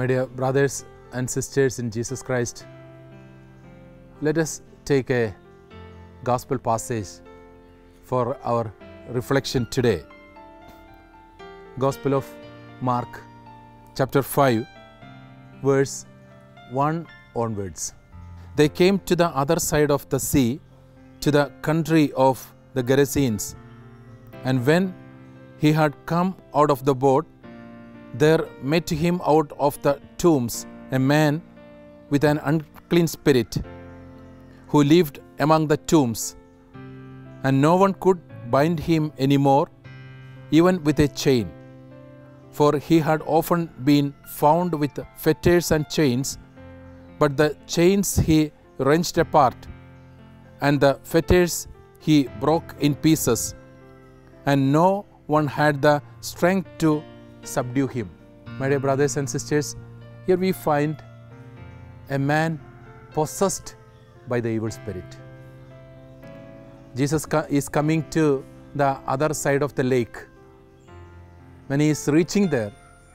My dear brothers and sisters in Jesus Christ, let us take a gospel passage for our reflection today. Gospel of Mark, chapter 5, verse 1 onwards. They came to the other side of the sea, to the country of the Gerasenes. And when he had come out of the boat, there met him out of the tombs a man with an unclean spirit, who lived among the tombs, and no one could bind him any more, even with a chain. For he had often been found with fetters and chains, but the chains he wrenched apart, and the fetters he broke in pieces, and no one had the strength to subdue him. My dear brothers and sisters, here we find a man possessed by the evil spirit. Jesus is coming to the other side of the lake. When he is reaching there,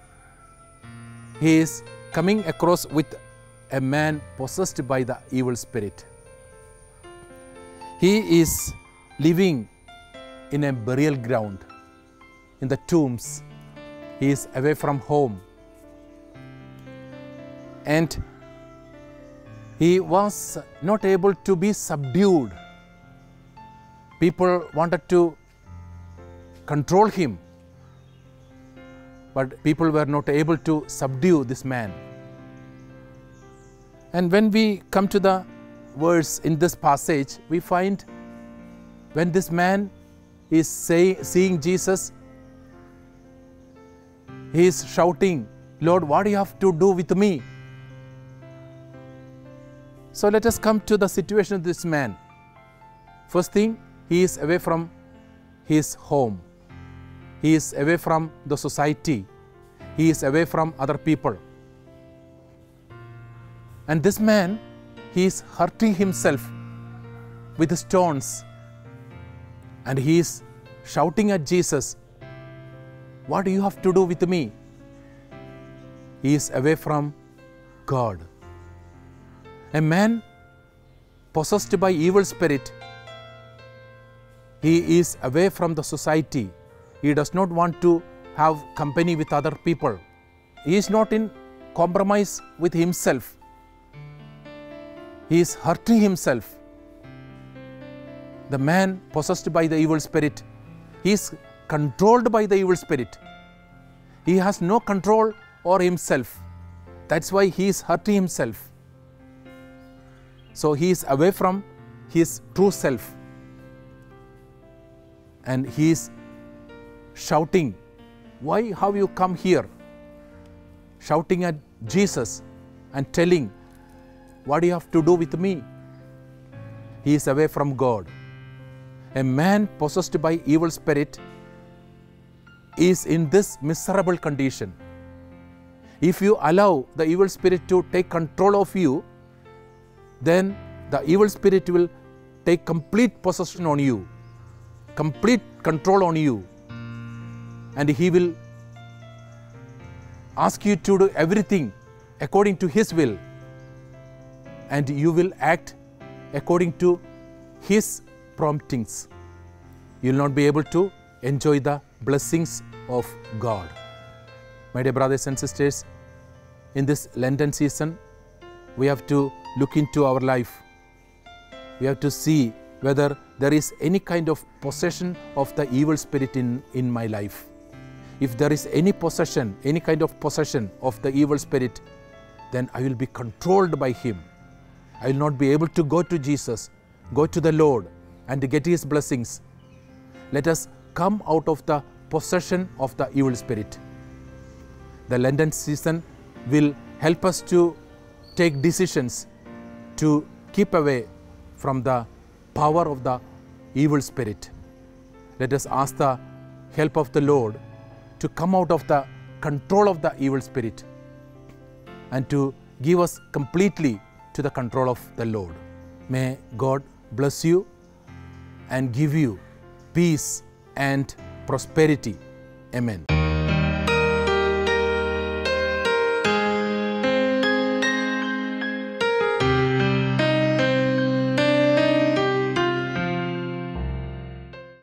he is coming across with a man possessed by the evil spirit. He is living in a burial ground, in the tombs. He is away from home. And he was not able to be subdued. People wanted to control him, but people were not able to subdue this man. And when we come to the verse in this passage, we find when this man is seeing Jesus, he is shouting, "Lord, what do you have to do with me?" So let us come to the situation of this man. First thing, he is away from his home. He is away from the society. He is away from other people. And this man, he is hurting himself with stones. And he is shouting at Jesus, "What do you have to do with me?" He is away from God. A man possessed by evil spirit, he is away from the society. He does not want to have company with other people. He is not in compromise with himself. He is hurting himself. The man possessed by the evil spirit, he is controlled by the evil spirit. He has no control over himself. That's why he is hurting himself. So he is away from his true self. And he is shouting, "Why have you come here?" Shouting at Jesus and telling, "What do you have to do with me?" He is away from God. A man possessed by evil spirit is in this miserable condition. If you allow the evil spirit to take control of you, then the evil spirit will take complete possession on you, complete control on you, and he will ask you to do everything according to his will, and you will act according to his promptings. You will not be able to enjoy the blessings of God. My dear brothers and sisters, in this Lenten season, we have to look into our life. We have to see whether there is any kind of possession of the evil spirit in my life. If there is any possession, any kind of possession of the evil spirit, then I will be controlled by him. I will not be able to go to Jesus, go to the Lord and get his blessings. Let us come out of the possession of the evil spirit. The Lenten season will help us to take decisions to keep away from the power of the evil spirit. Let us ask the help of the Lord to come out of the control of the evil spirit and to give us completely to the control of the Lord. May God bless you and give you peace and prosperity. Amen.